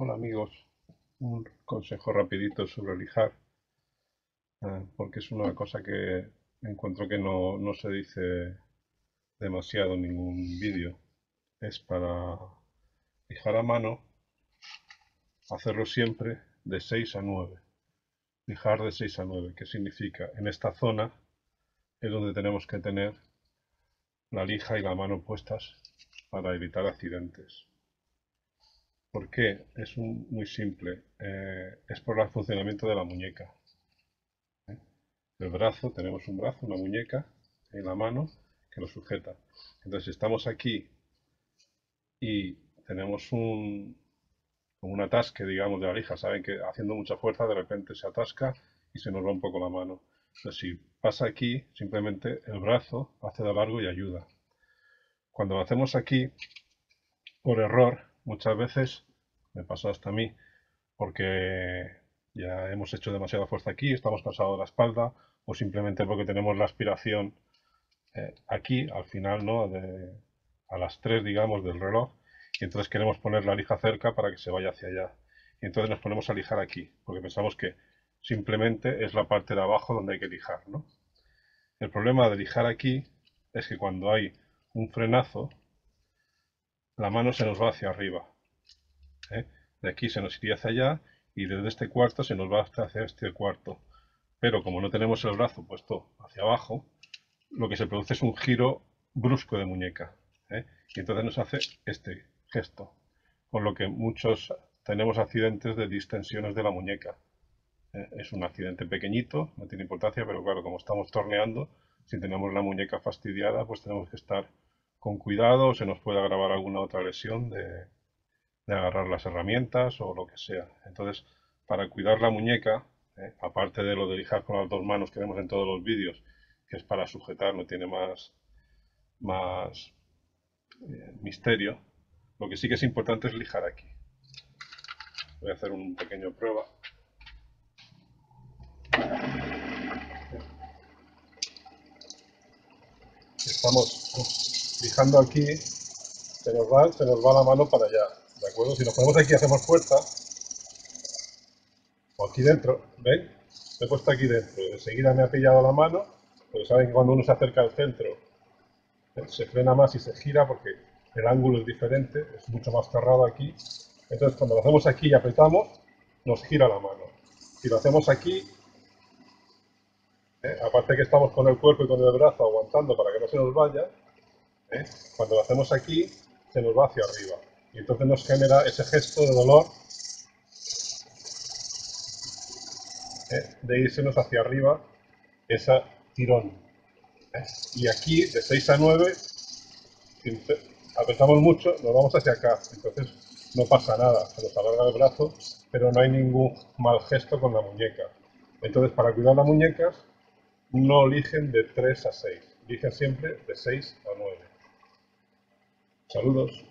Hola amigos, un consejo rapidito sobre lijar, porque es una cosa que encuentro que no se dice demasiado en ningún vídeo. Es para lijar a mano, hacerlo siempre de 6 a 9. Lijar de 6 a 9, ¿qué significa? En esta zona es donde tenemos que tener la lija y la mano puestas para evitar accidentes. ¿Por qué? Es muy simple. Es por el funcionamiento de la muñeca. El brazo, tenemos un brazo, una muñeca en la mano que lo sujeta. Entonces, si estamos aquí y tenemos como un atasque, digamos, de la lija, saben que haciendo mucha fuerza de repente se atasca y se nos va un poco la mano. Entonces, si pasa aquí, simplemente el brazo hace de largo y ayuda. Cuando lo hacemos aquí, por error, muchas veces, me pasó hasta a mí, porque ya hemos hecho demasiada fuerza aquí, estamos cansados de la espalda, o simplemente porque tenemos la aspiración aquí, al final, ¿no? A las 3 digamos, del reloj, y entonces queremos poner la lija cerca para que se vaya hacia allá. Y entonces nos ponemos a lijar aquí, porque pensamos que simplemente es la parte de abajo donde hay que lijar, ¿no? El problema de lijar aquí es que cuando hay un frenazo, la mano se nos va hacia arriba, ¿eh? De aquí se nos iría hacia allá y desde este cuarto se nos va hacia este cuarto. Pero como no tenemos el brazo puesto hacia abajo, lo que se produce es un giro brusco de muñeca, ¿eh? Y entonces nos hace este gesto, con lo que muchos tenemos accidentes de distensiones de la muñeca, ¿eh? Es un accidente pequeñito, no tiene importancia, pero claro, como estamos torneando, si tenemos la muñeca fastidiada, pues tenemos que estar con cuidado, se nos puede agravar alguna otra lesión de agarrar las herramientas o lo que sea. Entonces, para cuidar la muñeca, aparte de lo de lijar con las dos manos que vemos en todos los vídeos, que es para sujetar, no tiene más misterio, lo que sí que es importante es lijar aquí. Voy a hacer un pequeño prueba. Estamos lijando aquí, se nos va la mano para allá, ¿de acuerdo? Si nos ponemos aquí y hacemos fuerza, o aquí dentro, ¿ven? Me he puesto aquí dentro, enseguida me ha pillado la mano, porque saben que cuando uno se acerca al centro, se frena más y se gira porque el ángulo es diferente, es mucho más cerrado aquí. Entonces, cuando lo hacemos aquí y apretamos, nos gira la mano. Si lo hacemos aquí, aparte que estamos con el cuerpo y con el brazo aguantando para que no se nos vaya, ¿eh? Cuando lo hacemos aquí, se nos va hacia arriba. Y entonces nos genera ese gesto de dolor, de irsenos hacia arriba, ese tirón. Y aquí, de 6 a 9, si apretamos mucho, nos vamos hacia acá. Entonces no pasa nada, se nos alarga el brazo, pero no hay ningún mal gesto con la muñeca. Entonces, para cuidar las muñecas, no eligen de 3 a 6, eligen siempre de 6 a 9. Saludos.